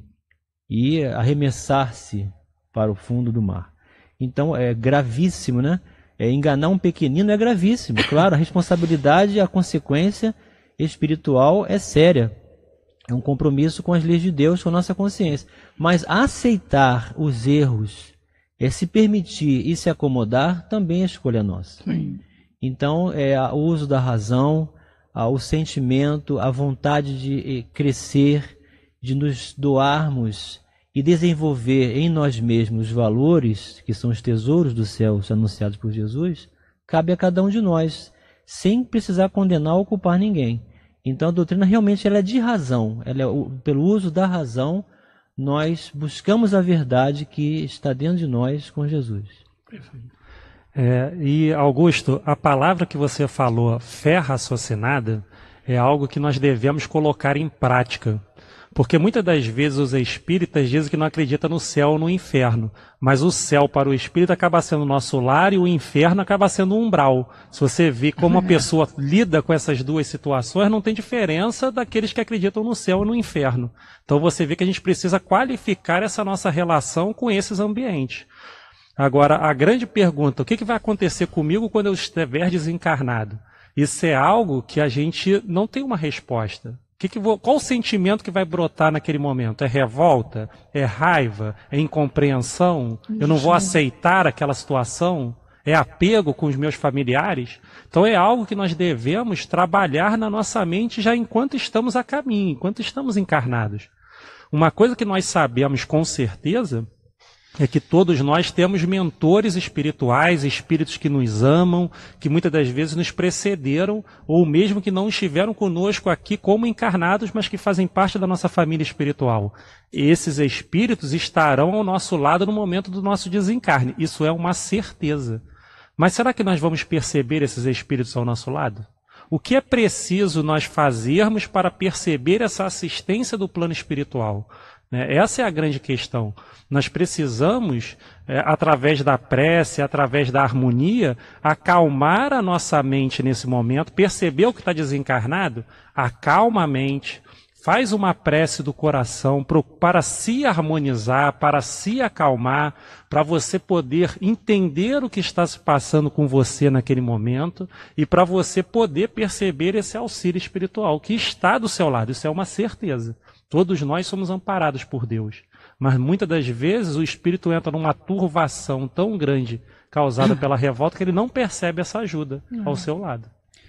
e arremessar-se para o fundo do mar. Então é gravíssimo, né? Enganar um pequenino é gravíssimo. Claro, a responsabilidade, a consequência espiritual é séria. É um compromisso com as leis de Deus, com a nossa consciência. Mas aceitar os erros, se permitir e se acomodar, também é escolha nossa. Sim. Então, o uso da razão, o sentimento, a vontade de crescer, de nos doarmos e desenvolver em nós mesmos os valores, que são os tesouros do céu anunciados por Jesus, cabe a cada um de nós, sem precisar condenar ou culpar ninguém. Então a doutrina realmente ela é de razão, pelo uso da razão, nós buscamos a verdade que está dentro de nós com Jesus. Perfeito. E Augusto, a palavra que você falou, fé raciocinada, é algo que nós devemos colocar em prática. Porque muitas das vezes os espíritas dizem que não acreditam no céu ou no inferno, mas o céu para o espírito acaba sendo o nosso lar e o inferno acaba sendo um umbral. Se você vê como a pessoa lida com essas duas situações, não tem diferença daqueles que acreditam no céu ou no inferno. Então você vê que a gente precisa qualificar essa nossa relação com esses ambientes. Agora, a grande pergunta, o que vai acontecer comigo quando eu estiver desencarnado? Isso é algo que a gente não tem uma resposta. Qual o sentimento que vai brotar naquele momento? É revolta? É raiva? É incompreensão? Eu não vou aceitar aquela situação? É apego com os meus familiares? Então é algo que nós devemos trabalhar na nossa mente já enquanto estamos a caminho, enquanto estamos encarnados. Uma coisa que nós sabemos com certeza é que todos nós temos mentores espirituais, espíritos que nos amam, que muitas das vezes nos precederam, ou mesmo que não estiveram conosco aqui como encarnados, mas que fazem parte da nossa família espiritual. Esses espíritos estarão ao nosso lado no momento do nosso desencarne. Isso é uma certeza. Mas será que nós vamos perceber esses espíritos ao nosso lado? O que é preciso nós fazermos para perceber essa assistência do plano espiritual? Essa é a grande questão. Nós precisamos, através da prece, através da harmonia, acalmar a nossa mente nesse momento, perceber o que está desencarnado, acalma a mente, faz uma prece do coração para se harmonizar, para se acalmar, para você poder entender o que está se passando com você naquele momento e para você poder perceber esse auxílio espiritual que está do seu lado. Isso é uma certeza. Todos nós somos amparados por Deus, mas muitas das vezes o espírito entra numa turvação tão grande causada pela revolta que ele não percebe essa ajuda ao seu lado.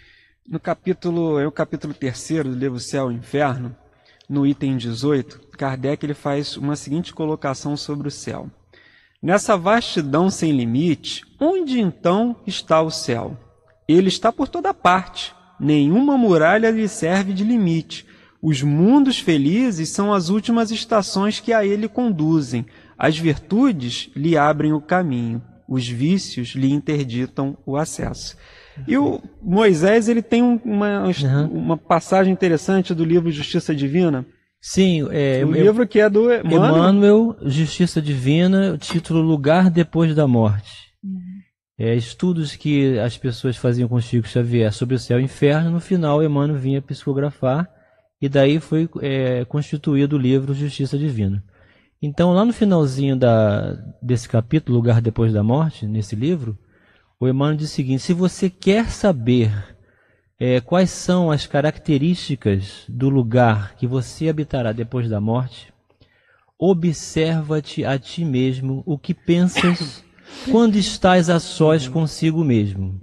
No capítulo 3º do livro Céu e Inferno, no item 18, Kardec ele faz uma seguinte colocação sobre o céu. Nessa vastidão sem limite, onde então está o céu? Ele está por toda parte, nenhuma muralha lhe serve de limite. Os mundos felizes são as últimas estações que a ele conduzem. As virtudes lhe abrem o caminho. Os vícios lhe interditam o acesso. E o Moisés ele tem uma passagem interessante do livro Justiça Divina, Sim, o livro que é do Emmanuel, Justiça Divina, o título Lugar Depois da Morte. Estudos que as pessoas faziam com Chico Xavier sobre o céu e o inferno, no final Emmanuel vinha psicografar, e daí foi constituído o livro Justiça Divina. Então, lá no finalzinho desse capítulo, Lugar Depois da Morte, nesse livro, o Emmanuel diz o seguinte: se você quer saber quais são as características do lugar que você habitará depois da morte, observa-te a ti mesmo o que pensas quando estás a sós consigo mesmo.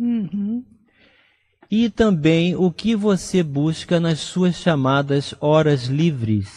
E também o que você busca nas suas chamadas horas livres.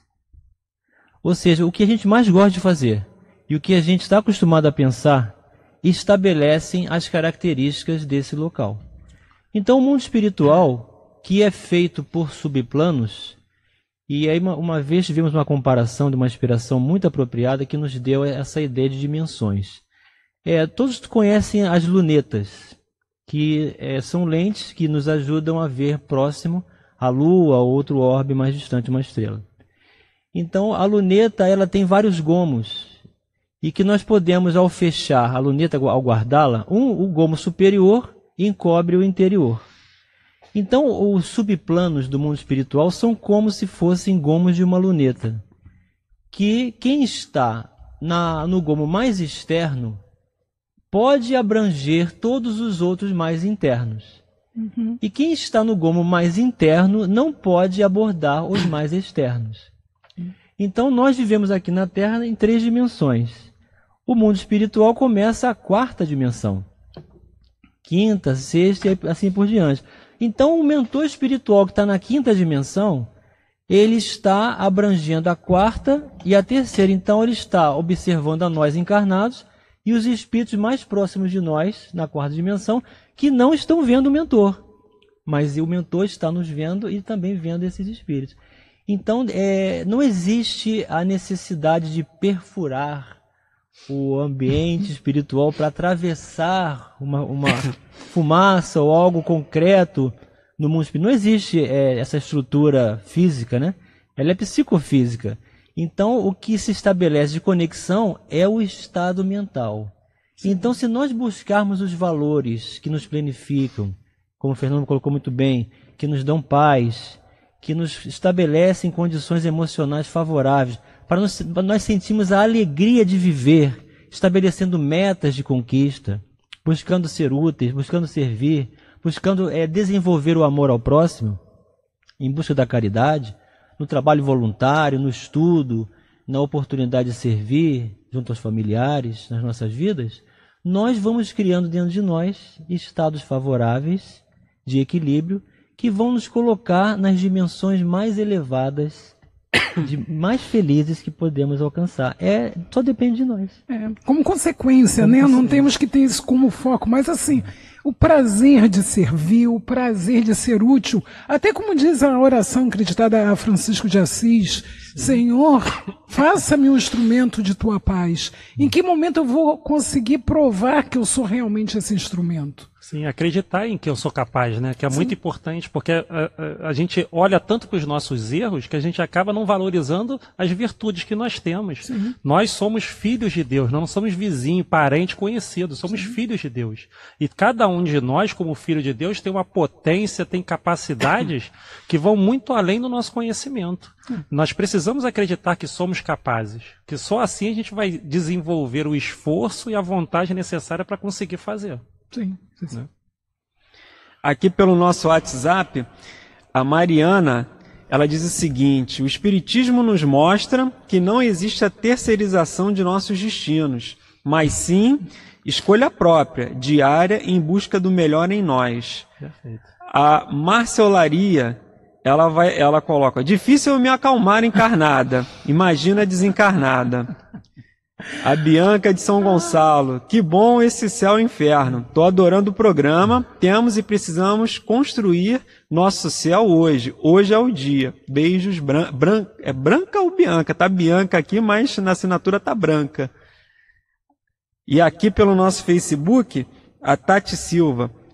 Ou seja, o que a gente mais gosta de fazer e o que a gente está acostumado a pensar estabelecem as características desse local. Então, o mundo espiritual, que é feito por subplanos, e aí uma vez tivemos uma comparação de uma inspiração muito apropriada que nos deu essa ideia de dimensões. Todos conhecem as lunetas, que são lentes que nos ajudam a ver próximo a Lua ou outro orbe mais distante de uma estrela. Então, a luneta ela tem vários gomos, e que nós podemos, ao fechar a luneta, ao guardá-la, o gomo superior encobre o interior. Então, os subplanos do mundo espiritual são como se fossem gomos de uma luneta, que quem está no gomo mais externo pode abranger todos os outros mais internos. E quem está no gomo mais interno não pode abordar os mais externos. Então, nós vivemos aqui na Terra em 3 dimensões. O mundo espiritual começa a 4ª dimensão. 5ª, 6ª e assim por diante. Então, o mentor espiritual que está na 5ª dimensão, ele está abrangendo a 4ª e a 3ª. Então, ele está observando a nós encarnados e os espíritos mais próximos de nós, na 4ª dimensão, que não estão vendo o mentor. Mas o mentor está nos vendo e também vendo esses espíritos. Então, não existe a necessidade de perfurar o ambiente espiritual para atravessar uma fumaça ou algo concreto no mundo espiritual. Não existe essa estrutura física, né? Ela é psicofísica. Então, o que se estabelece de conexão é o estado mental. Então, se nós buscarmos os valores que nos planificam, como o Fernando colocou muito bem, que nos dão paz, que nos estabelecem condições emocionais favoráveis, para nós sentirmos a alegria de viver, estabelecendo metas de conquista, buscando ser úteis, buscando servir, buscando desenvolver o amor ao próximo, em busca da caridade, no trabalho voluntário, no estudo, na oportunidade de servir junto aos familiares, nas nossas vidas, nós vamos criando dentro de nós estados favoráveis de equilíbrio que vão nos colocar nas dimensões mais elevadas, mais felizes que podemos alcançar. Só depende de nós. Como consequência, né? Não temos que ter isso como foco, mas assim, o prazer de servir, o prazer de ser útil, até como diz a oração acreditada a Francisco de Assis: Senhor, faça-me um instrumento de tua paz. Em que momento eu vou conseguir provar que eu sou realmente esse instrumento? Sim, acreditar em que eu sou capaz, né? Que é muito importante, porque a gente olha tanto para os nossos erros que a gente acaba não valorizando as virtudes que nós temos. Sim. Nós somos filhos de Deus, não somos vizinho, parente, conhecido, somos filhos de Deus. E cada um de nós, como filho de Deus, tem uma potência, tem capacidades que vão muito além do nosso conhecimento. Nós precisamos acreditar que somos capazes, que só assim a gente vai desenvolver o esforço e a vontade necessária para conseguir fazer. Sim. Aqui pelo nosso WhatsApp, a Mariana, ela diz o seguinte: o Espiritismo nos mostra que não existe a terceirização de nossos destinos, mas sim escolha própria, diária, em busca do melhor em nós. Perfeito. A Marcelaria, ela coloca: difícil eu me acalmar encarnada, imagina desencarnada. A Bianca de São Gonçalo: que bom esse céu e inferno. Estou adorando o programa. Temos e precisamos construir nosso céu hoje. Hoje é o dia. Beijos. É Branca ou Bianca? Tá Bianca aqui, mas na assinatura tá Branca. E aqui pelo nosso Facebook, a Tati Silva: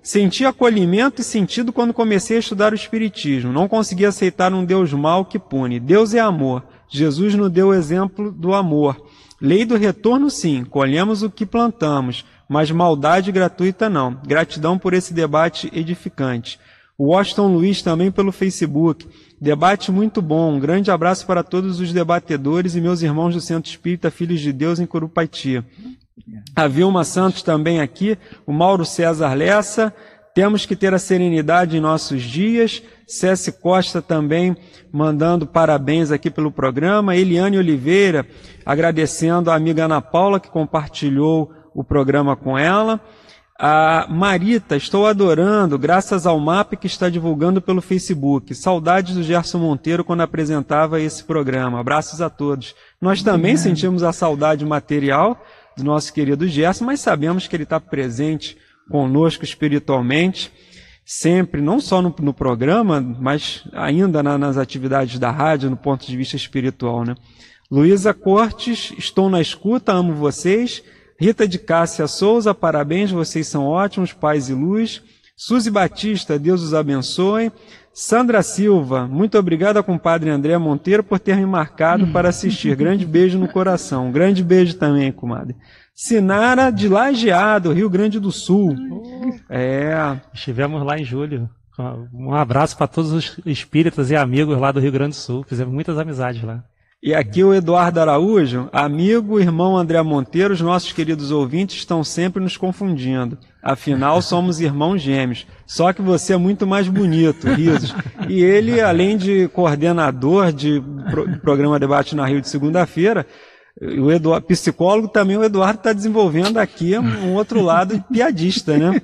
Senti acolhimento e sentido quando comecei a estudar o Espiritismo. Não consegui aceitar um Deus mau que pune. Deus é amor. Jesus nos deu o exemplo do amor. Lei do retorno, sim. Colhemos o que plantamos, mas maldade gratuita não. Gratidão por esse debate edificante. O Washington Luiz também pelo Facebook. Debate muito bom. Um grande abraço para todos os debatedores e meus irmãos do Centro Espírita Filhos de Deus em Curupaiti. A Vilma Santos também aqui, o Mauro César Lessa, temos que ter a serenidade em nossos dias. César Costa também mandando parabéns aqui pelo programa. Eliane Oliveira agradecendo a amiga Ana Paula que compartilhou o programa com ela. A Marita, estou adorando, graças ao MAP que está divulgando pelo Facebook. Saudades do Gerson Monteiro quando apresentava esse programa. Abraços a todos. Nós também sentimos a saudade material do nosso querido Gerson, mas sabemos que ele está presente conosco espiritualmente, sempre, não só no programa, mas ainda nas atividades da rádio, no ponto de vista espiritual, né? Luísa Cortes, estou na escuta, amo vocês. Rita de Cássia Souza, parabéns, vocês são ótimos, paz e luz. Suzy Batista, Deus os abençoe. Sandra Silva, muito obrigada, compadre André Monteiro, por ter me marcado para assistir. Grande beijo no coração. Grande beijo também, comadre. Sinara de Lajeado, Rio Grande do Sul. Estivemos lá em julho. Um abraço para todos os espíritas e amigos lá do Rio Grande do Sul. Fizemos muitas amizades lá. E aqui o Eduardo Araújo, amigo, irmão André Monteiro, os nossos queridos ouvintes estão sempre nos confundindo. Afinal, somos irmãos gêmeos. Só que você é muito mais bonito, risos. E ele, além de coordenador de programa Debate na Rio de segunda-feira, o Eduardo, psicólogo também, o Eduardo está desenvolvendo aqui um outro lado piadista, né?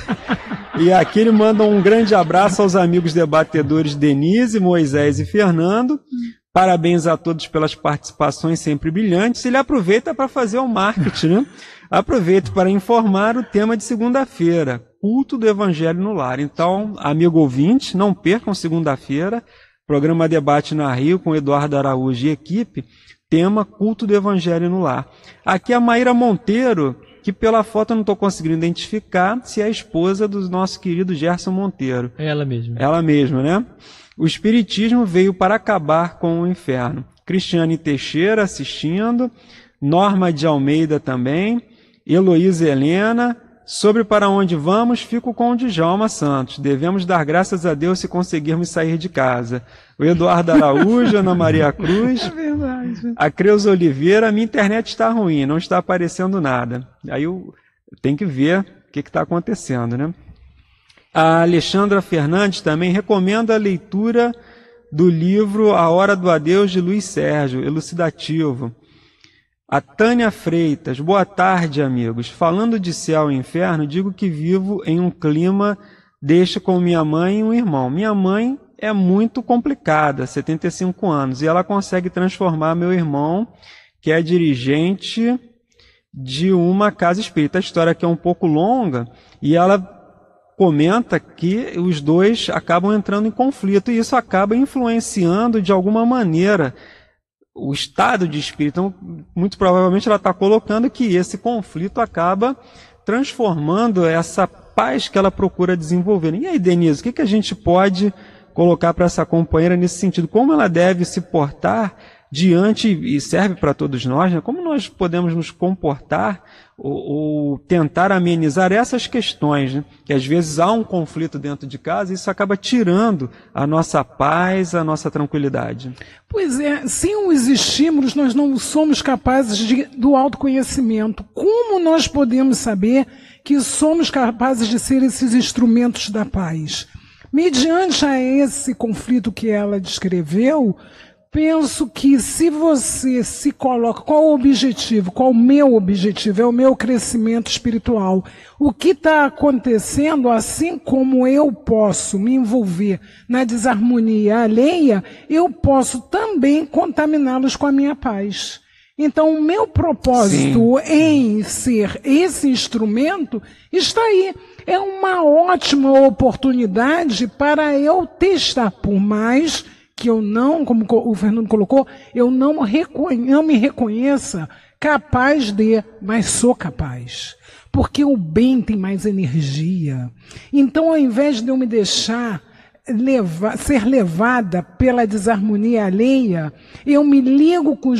E aqui ele manda um grande abraço aos amigos debatedores Denise, Moisés e Fernando. Parabéns a todos pelas participações sempre brilhantes. Ele aproveita para fazer o marketing, né? Aproveito para informar o tema de segunda-feira, culto do Evangelho no Lar. Então, amigo ouvinte, não percam segunda-feira, programa Debate na Rio com Eduardo Araújo e equipe, tema culto do Evangelho no Lar. Aqui a Maíra Monteiro, que pela foto eu não estou conseguindo identificar se é a esposa do nosso querido Gerson Monteiro. É ela mesma. Ela mesma, né? O Espiritismo veio para acabar com o inferno. Cristiane Teixeira assistindo, Norma de Almeida também, Heloísa Helena. Sobre para onde vamos, fico com o Djalma Santos. Devemos dar graças a Deus se conseguirmos sair de casa. O Eduardo Araújo, Ana Maria Cruz. É verdade. A Creuza Oliveira, minha internet está ruim, não está aparecendo nada. Aí eu tenho que ver o que está acontecendo, né? A Alexandra Fernandes também recomenda a leitura do livro A Hora do Adeus, de Luiz Sérgio, elucidativo. A Tânia Freitas, boa tarde, amigos. Falando de céu e inferno, digo que vivo em um clima deste com minha mãe e um irmão. Minha mãe é muito complicada, 75 anos, e ela consegue transformar meu irmão, que é dirigente de uma casa espírita. A história aqui é um pouco longa, e ela comenta que os dois acabam entrando em conflito e isso acaba influenciando de alguma maneira o estado de espírito. Então, muito provavelmente ela está colocando que esse conflito acaba transformando essa paz que ela procura desenvolver. E aí, Denise, o que a gente pode colocar para essa companheira nesse sentido? Como ela deve se portar diante, e serve para todos nós, né? Como nós podemos nos comportar ou tentar amenizar essas questões, né? Que às vezes há um conflito dentro de casa e isso acaba tirando a nossa paz, a nossa tranquilidade. Pois é, sem os estímulos nós não somos capazes do autoconhecimento. Como nós podemos saber que somos capazes de ser esses instrumentos da paz? Mediante a esse conflito que ela descreveu, penso que se você se coloca, qual o objetivo, qual o meu objetivo, é o meu crescimento espiritual. O que está acontecendo, assim como eu posso me envolver na desarmonia alheia, eu posso também contaminá-los com a minha paz. Então, o meu propósito em ser esse instrumento está aí. É uma ótima oportunidade para eu testar, por mais que eu não, como o Fernando colocou, eu não me reconheça capaz de, mas sou capaz. porque o bem tem mais energia. Então, ao invés de eu me deixar ser levada pela desarmonia alheia, eu me ligo com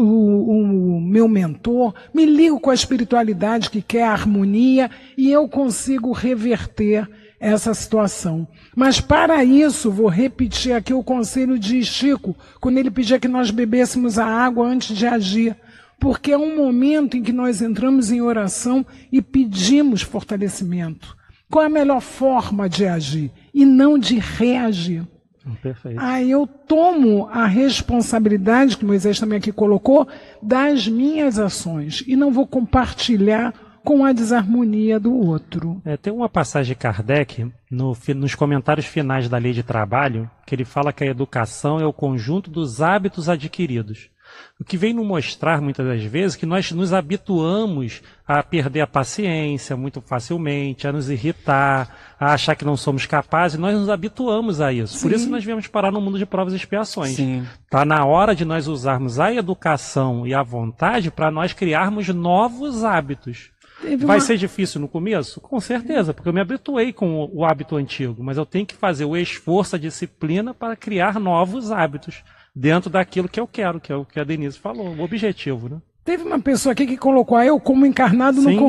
o meu mentor, me ligo com a espiritualidade que quer a harmonia e eu consigo reverter essa situação. Mas para isso, vou repetir aqui o conselho de Chico, quando ele pedia que nós bebêssemos a água antes de agir, porque é um momento em que nós entramos em oração e pedimos fortalecimento. Qual é a melhor forma de agir e não de reagir? Perfeito. Aí eu tomo a responsabilidade, que Moisés também aqui colocou, das minhas ações e não vou compartilhar com a desarmonia do outro. Tem uma passagem de Kardec, nos comentários finais da Lei de Trabalho, que ele fala que a educação é o conjunto dos hábitos adquiridos. O que vem nos mostrar, muitas das vezes, que nós nos habituamos a perder a paciência muito facilmente, a nos irritar, a achar que não somos capazes, nós nos habituamos a isso. Sim. Por isso nós viemos parar no mundo de provas e expiações. Está na hora de nós usarmos a educação e a vontade para nós criarmos novos hábitos. Vai ser difícil no começo? Com certeza, porque eu me habituei com o hábito antigo, mas eu tenho que fazer o esforço, a disciplina para criar novos hábitos dentro daquilo que eu quero, que é o que a Denise falou, o objetivo, né? Teve uma pessoa aqui que colocou, eu como encarnado Sim,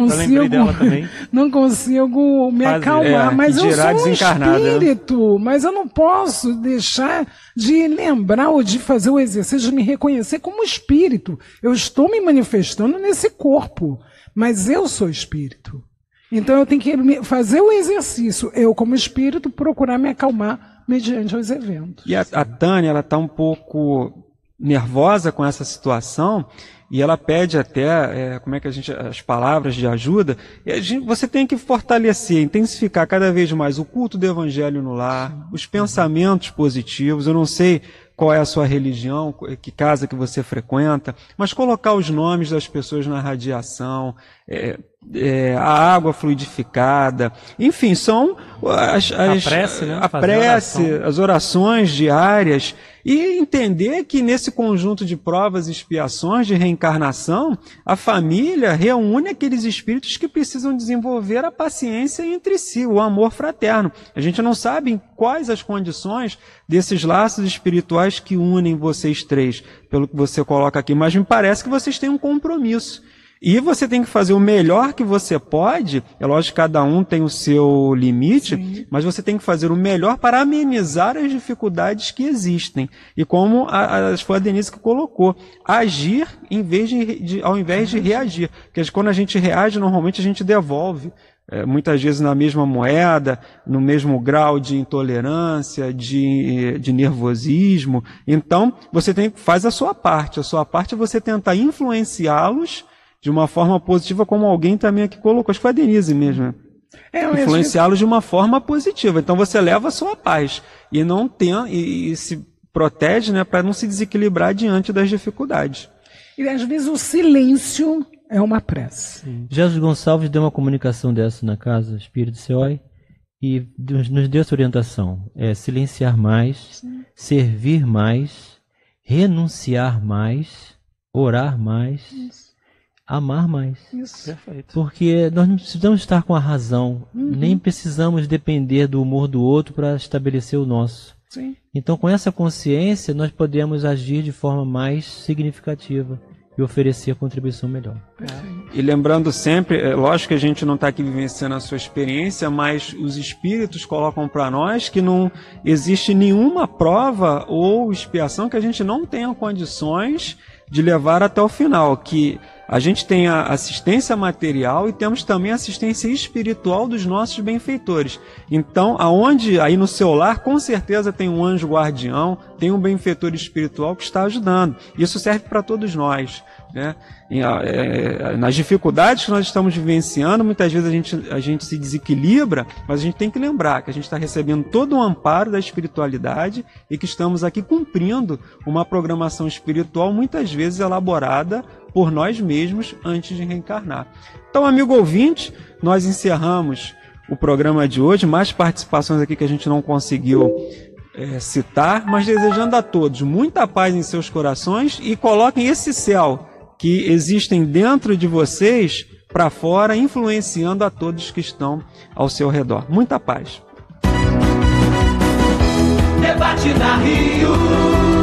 não consigo me acalmar, mas eu sou um espírito, mas eu não posso deixar de lembrar ou de fazer o exercício de me reconhecer como espírito. Eu estou me manifestando nesse corpo, mas eu sou espírito. Então eu tenho que fazer o exercício, eu como espírito, procurar me acalmar mediante os eventos. E a Tânia, ela está um pouco nervosa com essa situação e ela pede até, as palavras de ajuda. E você tem que fortalecer, intensificar cada vez mais o culto do Evangelho no lar, os pensamentos positivos. Eu não sei qual é a sua religião, que casa que você frequenta, mas colocar os nomes das pessoas na radiação, a água fluidificada, enfim, são a prece, as orações diárias, e entender que nesse conjunto de provas e expiações de reencarnação, a família reúne aqueles espíritos que precisam desenvolver a paciência entre si, o amor fraterno. A gente não sabe em quais as condições desses laços espirituais que unem vocês três, pelo que você coloca aqui, mas me parece que vocês têm um compromisso. E você tem que fazer o melhor que você pode, é lógico que cada um tem o seu limite, sim, mas você tem que fazer o melhor para amenizar as dificuldades que existem. E como foi a Denise que colocou, agir ao invés de reagir. Porque quando a gente reage, normalmente a gente devolve. Muitas vezes na mesma moeda, no mesmo grau de intolerância, de nervosismo. Então, você faz a sua parte. A sua parte é você tentar influenciá-los de uma forma positiva, como alguém também aqui colocou. Acho que foi a Denise mesmo. Influenciá-los de uma forma positiva. Então você leva a sua paz e não e se protege, né, para não se desequilibrar diante das dificuldades. E às vezes o silêncio é uma prece. Jesus Gonçalves deu uma comunicação dessa na casa Espírito Seoi e nos deu essa orientação. Silenciar mais, servir mais, renunciar mais, orar mais, amar mais. Isso. Perfeito. Porque nós não precisamos estar com a razão, nem precisamos depender do humor do outro para estabelecer o nosso. Sim. Então, com essa consciência, nós podemos agir de forma mais significativa e oferecer a contribuição melhor. E lembrando sempre, lógico que a gente não está aqui vivenciando a sua experiência, mas os espíritos colocam para nós que não existe nenhuma prova ou expiação que a gente não tenha condições de levar até o final, que a gente tem a assistência material e temos também a assistência espiritual dos nossos benfeitores. Então, aí no seu lar, com certeza tem um anjo guardião, tem um benfeitor espiritual que está ajudando. Isso serve para todos nós, né? Nas dificuldades que nós estamos vivenciando, muitas vezes a gente se desequilibra, mas a gente tem que lembrar que a gente está recebendo todo o amparo da espiritualidade e que estamos aqui cumprindo uma programação espiritual muitas vezes elaborada por nós mesmos antes de reencarnar. Então, amigo ouvinte, nós encerramos o programa de hoje, mais participações aqui que a gente não conseguiu citar, mas desejando a todos muita paz em seus corações e coloquem esse céu que existem dentro de vocês para fora, influenciando a todos que estão ao seu redor. Muita paz. Debate na Rio.